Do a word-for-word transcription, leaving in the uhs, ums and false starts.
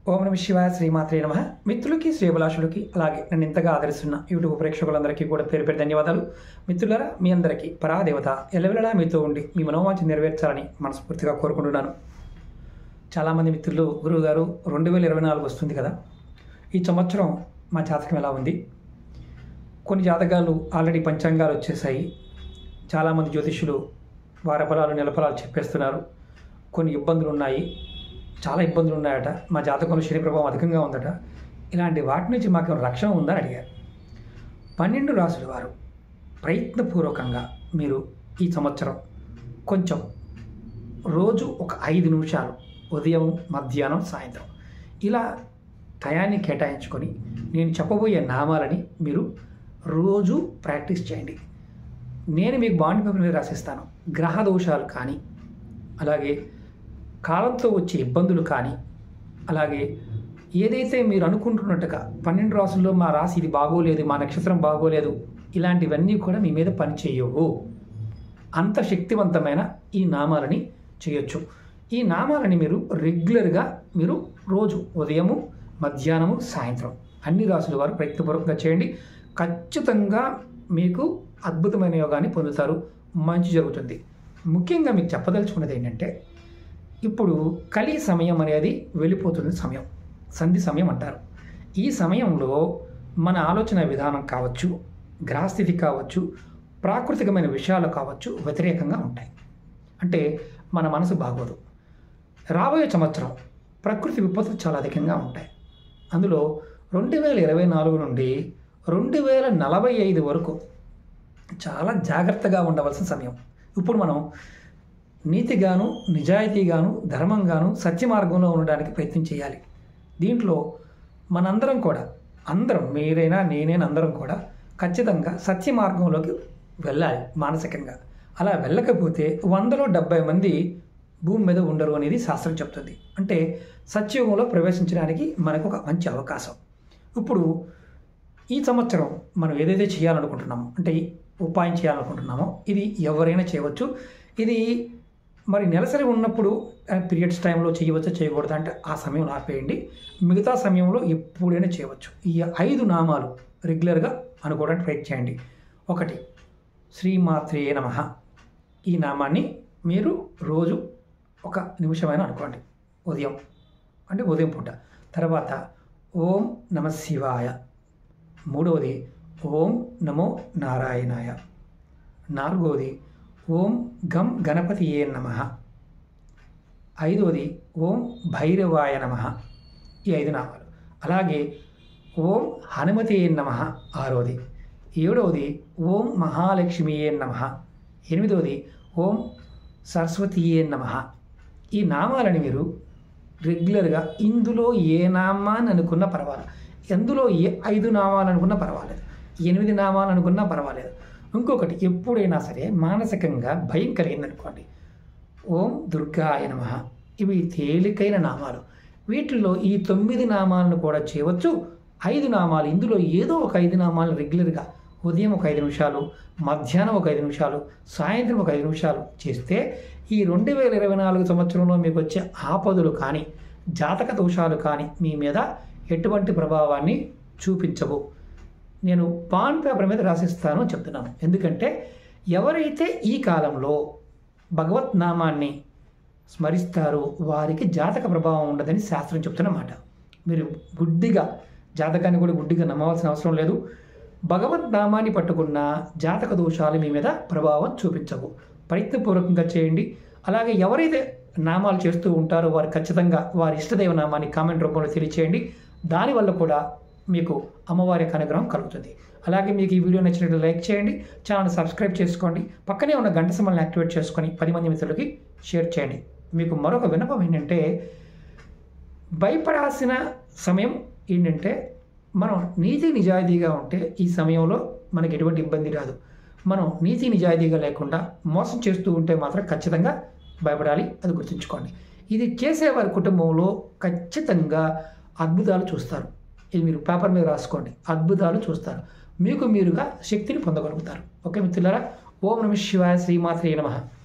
ఓం నమ శివాయ శ్రీమాత్రే నమః. మిత్రులకి శ్రేభిలాషులకి అలాగే నన్ను ఇంతగా ఆదరిస్తున్న యూట్యూబ్ ప్రేక్షకులందరికీ కూడా పేరు పేరు ధన్యవాదాలు. మిత్రులారా, మీ అందరికీ పరాదేవత ఎల్లవెల్లలా మీతో ఉండి మీ మనోవాంఛ నెరవేర్చాలని మనస్ఫూర్తిగా కోరుకుంటున్నాను. చాలామంది మిత్రులు, గురువుగారు రెండు వేల ఇరవై నాలుగు వస్తుంది కదా, ఈ సంవత్సరం మా జాతకం ఎలా ఉంది? కొన్ని జాతకాలు ఆల్రెడీ పంచాంగాలు వచ్చేసాయి. చాలామంది జ్యోతిష్యులు వారఫలాలు నెలఫలాలు చెప్పేస్తున్నారు. కొన్ని ఇబ్బందులు ఉన్నాయి, చాలా ఇబ్బందులు ఉన్నాయట, మా జాతకంలో శని ప్రభావం అధికంగా ఉందట. ఇలాంటి వాటి నుంచి మాకు రక్షణ ఉందని అడిగారు. పన్నెండు రాసుల వారు ప్రయత్నపూర్వకంగా మీరు ఈ సంవత్సరం కొంచెం రోజు ఒక ఐదు నిమిషాలు ఉదయం, మధ్యాహ్నం, సాయంత్రం ఇలా టయాన్ని కేటాయించుకొని నేను చెప్పబోయే నామాలని మీరు రోజు ప్రాక్టీస్ చేయండి. నేను మీకు బాండ్ పేపర్ మీద రాసిస్తాను. గ్రహ దోషాలు కానీ, అలాగే కాలంతో వచ్చే ఇబ్బందులు కానీ, అలాగే ఏదైతే మీరు అనుకుంటున్నట్టుగా పన్నెండు రాసుల్లో మా రాశి ఇది బాగోలేదు, మా నక్షత్రం బాగోలేదు, ఇలాంటివన్నీ కూడా మీ మీద పనిచేయవు. అంత శక్తివంతమైన ఈ నామాలని చేయొచ్చు. ఈ నామాలని మీరు రెగ్యులర్గా మీరు రోజు ఉదయము, మధ్యాహ్నము, సాయంత్రం అన్ని రాసుల వారు ప్రయత్నపూర్వకంగా చేయండి. ఖచ్చితంగా మీకు అద్భుతమైన యోగాన్ని పొందుతారు, మంచి జరుగుతుంది. ముఖ్యంగా మీకు చెప్పదలుచుకున్నది ఏంటంటే, ఇప్పుడు కలి సమయం అనేది వెళ్ళిపోతున్న సమయం, సంధి సమయం అంటారు. ఈ సమయంలో మన ఆలోచన విధానం కావచ్చు, గ్రహస్థితి కావచ్చు, ప్రాకృతికమైన విషయాలు కావచ్చు వ్యతిరేకంగా ఉంటాయి. అంటే మన మనసు బాగోదు. రాబోయే సంవత్సరం ప్రకృతి విపత్తులు చాలా అధికంగా ఉంటాయి. అందులో రెండు వేల ఇరవై నాలుగు నుండి రెండు వేల నలభై ఐదు వరకు చాలా జాగ్రత్తగా ఉండవలసిన సమయం. ఇప్పుడు మనం నీతిగాను, నిజాయితీగాను, ధర్మంగాను, సత్య మార్గంలో ఉండడానికి ప్రయత్నం చేయాలి. దీంట్లో మనందరం కూడా, అందరం, మీరైనా నేనైనా అందరం కూడా ఖచ్చితంగా సత్య మార్గంలోకి వెళ్ళాలి మానసికంగా. అలా వెళ్ళకపోతే వందలో డెబ్బై మంది భూమి మీద ఉండరు అనేది శాస్త్రం చెప్తుంది. అంటే సత్యయుగంలో ప్రవేశించడానికి మనకు ఒక మంచి అవకాశం. ఇప్పుడు ఈ సంవత్సరం మనం ఏదైతే చేయాలనుకుంటున్నామో, అంటే ఉపాయం చేయాలనుకుంటున్నామో, ఇది ఎవరైనా చేయవచ్చు. ఇది మరి నెలసరి ఉన్నప్పుడు పీరియడ్స్ టైంలో చేయవచ్చా చేయకూడదు అంటే ఆ సమయంలో ఆపేయండి. మిగతా సమయంలో ఎప్పుడైనా చేయవచ్చు. ఈ ఐదు నామాలు రెగ్యులర్గా అనుకోవడానికి ప్రయత్నం చేయండి. ఒకటి, శ్రీమాత్రే నమః. ఈ నామాన్ని మీరు రోజు ఒక నిమిషమైనా అనుకోండి, ఉదయం అంటే ఉదయం పూట. తర్వాత ఓం నమ శివాయ. మూడవది ఓం నమో నారాయణాయ. నాలుగవది ఓం గం గణపతియే నమః. ఐదవది ఓం భైరవాయ నమః. ఈ ఐదు నామాలు. అలాగే ఓం హనుమతే నమః ఆరవది. ఏడవది ఓం మహాలక్ష్మియే నమః. ఎనిమిదవది ఓం సరస్వతీయే నమః. ఈ నామాలని మీరు రెగ్యులర్గా ఇందులో ఏ నామాన్ని అనుకున్నా పర్వాలేదు, ఎందులో ఏ ఐదు నామాలు అనుకున్నా పర్వాలేదు, ఎనిమిది నామాలు అనుకున్నా పర్వాలేదు. ఇంకొకటి, ఎప్పుడైనా సరే మానసికంగా భయం కలిగిందనుకోండి, ఓం దుర్గాయ నమః. ఇవి తేలికైన నామాలు. వీటిల్లో ఈ తొమ్మిది నామాలను కూడా చేయవచ్చు. ఐదు నామాలు, ఇందులో ఏదో ఒక ఐదు నామాలు రెగ్యులర్గా ఉదయం ఒక ఐదు నిమిషాలు, మధ్యాహ్నం ఒక ఐదు నిమిషాలు, సాయంత్రం ఒక ఐదు నిమిషాలు చేస్తే ఈ రెండు వేల ఇరవై నాలుగు సంవత్సరంలో మీకు వచ్చే ఆపదలు కానీ, జాతక దోషాలు కానీ మీ మీద ఎటువంటి ప్రభావాన్ని చూపించవు. నేను బాండ్ పేపర్ మీద రాసిస్తాను చెప్తున్నాను. ఎందుకంటే ఎవరైతే ఈ కాలంలో భగవత్ నామాన్ని స్మరిస్తారో వారికి జాతక ప్రభావం ఉండదని శాస్త్రం చెప్తున్నమాట. మీరు గుడ్డిగా జాతకాన్ని కూడా గుడ్డిగా నమ్మవలసిన అవసరం లేదు. భగవత్ నామాన్ని పట్టుకున్న జాతక దోషాలు మీ మీద ప్రభావం చూపించవు. ప్రయత్నపూర్వకంగా చేయండి. అలాగే ఎవరైతే నామాలు చేస్తూ ఉంటారో వారు ఖచ్చితంగా వారి ఇష్టదైవ నామాన్ని కామెంట్ రూపంలో తెలియచేయండి. దానివల్ల కూడా మీకు అమ్మవారి యొక్క అనుగ్రహం కలుగుతుంది. అలాగే మీకు ఈ వీడియో నచ్చినట్లు లైక్ చేయండి, ఛానల్ సబ్స్క్రైబ్ చేసుకోండి, పక్కనే ఉన్న గంట సింబల్ని యాక్టివేట్ చేసుకొని పది మంది మిత్రులకి షేర్ చేయండి. మీకు మరొక విన్నపం ఏంటంటే, భయపడాల్సిన సమయం ఏంటంటే, మనం నీతి నిజాయితీగా ఉంటే ఈ సమయంలో మనకి ఎటువంటి ఇబ్బంది రాదు. మనం నీతి నిజాయితీగా లేకుండా మోసం చేస్తూ ఉంటే మాత్రం ఖచ్చితంగా భయపడాలి. అది గుర్తుంచుకోండి. ఇది చేసేవారి కుటుంబంలో ఖచ్చితంగా అద్భుతాలు చూస్తారు. ఇది మీరు పేపర్ మీద రాసుకోండి, అద్భుతాలు చూస్తారు. మీకు మీరుగా శక్తిని పొందగలుగుతారు. ఓకే మిత్రులారా, ఓం నమః శివాయ. శ్రీమాత్రే నమః.